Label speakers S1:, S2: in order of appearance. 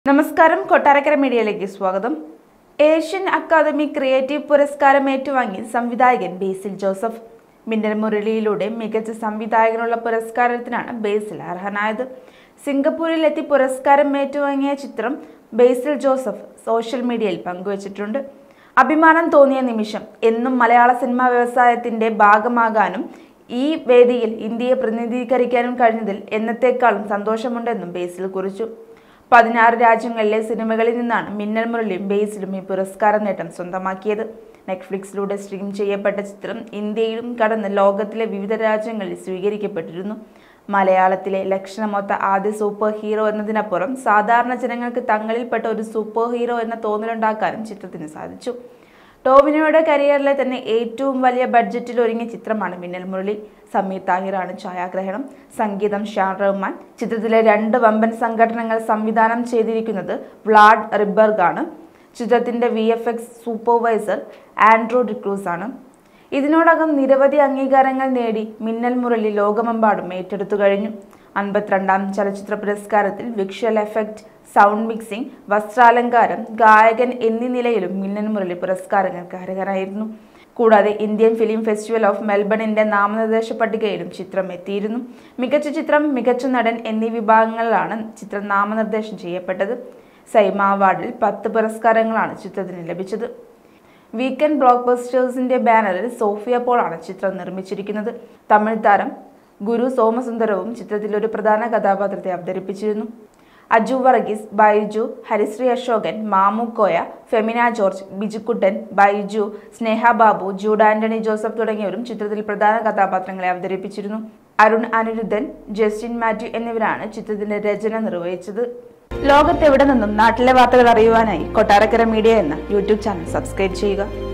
S1: നമസ്കാരം കൊട്ടാരക്കര മീഡിയയിലേക്ക് സ്വാഗതം. ഏഷ്യൻ അക്കാദമി ക്രിയേറ്റീവ് പുരസ്കാരം ഏറ്റുവാങ്ങി സംവിധായകൻ ബേസിൽ ജോസഫ്. മിന്നൽ മുരളിയിലൂടെ മികച്ച സംവിധായകനുള്ള പുരസ്കാരത്തിനാണ് ബേസിൽ അർഹനായത്. സിംഗപ്പൂരിലെത്തി പുരസ്കാരം ഏറ്റുവാങ്ങിയ ചിത്രം ബേസിൽ ജോസഫ് സോഷ്യൽ മീഡിയയിൽ പങ്കുവച്ചിട്ടുണ്ട്. അഭിമാനം തോന്നിയ നിമിഷം, എന്നും മലയാള സിനിമാ വ്യവസായത്തിന്റെ ഭാഗമാകാനും ഈ വേദിയിൽ ഇന്ത്യയെ പ്രതിനിധീകരിക്കാനും കഴിഞ്ഞതിൽ എന്നത്തേക്കാളും സന്തോഷമുണ്ടെന്നും ബേസിൽ കുറിച്ചു. 16 രാജ്യങ്ങളിലെ സിനിമകളിൽ നിന്നാണ് മിന്നൽ മുരളിയും ബേസിലും ഈ പുരസ്കാര നേട്ടം സ്വന്തമാക്കിയത്. നെറ്റ്ഫ്ലിക്സിലൂടെ സ്ട്രീം ചെയ്യപ്പെട്ട ചിത്രം ഇന്ത്യയിലും കടന്ന് ലോകത്തിലെ വിവിധ രാജ്യങ്ങളിൽ സ്വീകരിക്കപ്പെട്ടിരുന്നു. മലയാളത്തിലെ ലക്ഷണമൊത്ത ആദ്യ സൂപ്പർ ഹീറോ എന്നതിനപ്പുറം സാധാരണ ജനങ്ങൾക്ക് തങ്ങളിൽപ്പെട്ട ഒരു സൂപ്പർ ഹീറോ എന്ന തോന്നലുണ്ടാക്കാനും ചിത്രത്തിന് സാധിച്ചു. ടോവിനോയുടെ കരിയറിലെ തന്നെ ഏറ്റവും വലിയ ബഡ്ജറ്റിൽ ഒരുങ്ങിയ ചിത്രമാണ് മിന്നൽ മുരളി. സമീർ താഹിറാണ് ഛായാഗ്രഹണം. സംഗീതം ഷാൻ റഹ്മാൻ. ചിത്രത്തിലെ 2 വമ്പൻ സംഘടനകൾ സംവിധാനം ചെയ്തിരിക്കുന്നത് വ്ലാഡ് റിബർഗ് ആണ്. ചിത്രത്തിന്റെ VFX സൂപ്പർവൈസർ ആൻഡ്രൂ ഡിക്രൂസ് ആണ്. ഇതിനോടകം നിരവധി അംഗീകാരങ്ങൾ നേടി മിന്നൽ മുരളി ലോകമെമ്പാടും ഏറ്റെടുത്തു കഴിഞ്ഞു. 52ാം ചലച്ചിത്ര പുരസ്കാരത്തിൽ വിഷ്വൽ എഫക്ട്, സൗണ്ട് മിക്സിംഗ്, വസ്ത്രാലങ്കാരം, ഗായകൻ എന്നീ നിലയിലും മിന്നൽ മുരളി പുരസ്കാരങ്ങൾക്ക് അർഹനായിരുന്നു. കൂടാതെ ഇന്ത്യൻ ഫിലിം ഫെസ്റ്റിവൽ ഓഫ് മെൽബണിന്റെ നാമനിർദ്ദേശ പട്ടികയിലും ചിത്രം എത്തിയിരുന്നു. മികച്ച ചിത്രം, മികച്ച നടൻ എന്നീ വിഭാഗങ്ങളിലാണ് ചിത്രം നാമനിർദ്ദേശം ചെയ്യപ്പെട്ടത്. സൈമ അവാർഡിൽ 10 പുരസ്കാരങ്ങളാണ് ചിത്രത്തിന് ലഭിച്ചത്. വീക്കെൻഡ് ബ്ലോക്ക് ബസ്റ്റേഴ്സിന്റെ ബാനറിൽ സോഫിയ പോളാണ് ചിത്രം നിർമ്മിച്ചിരിക്കുന്നത്. തമിഴ് താരം ഗുരു സോമസുന്ദരവും ചിത്രത്തിൽ ഒരു പ്രധാന കഥാപാത്രത്തെ അവതരിപ്പിച്ചിരുന്നു. അജു വർഗീസ്, ബൈജു, ഹരിശ്രീ അശോകൻ, മാമു കോയ, ഫെമിന ജോർജ്, ബിജുക്കുട്ടൻ, ബൈജു, സ്നേഹ ബാബു, ജൂഡ് ആന്റണി ജോസഫ് തുടങ്ങിയവരും ചിത്രത്തിൽ പ്രധാന കഥാപാത്രങ്ങളെ അവതരിപ്പിച്ചിരുന്നു. അരുൺ അനിരുദ്ധൻ, ജസ്റ്റിൻ മാത്യു എന്നിവരാണ് ചിത്രത്തിന്റെ രചന നിർവഹിച്ചത്. ലോകത്തെവിടെ നിന്നും നാട്ടിലെ വാർത്തകൾ അറിയുവാനായി കൊട്ടാരക്കര മീഡിയ എന്ന യൂട്യൂബ് ചാനൽ സബ്സ്ക്രൈബ് ചെയ്യുക.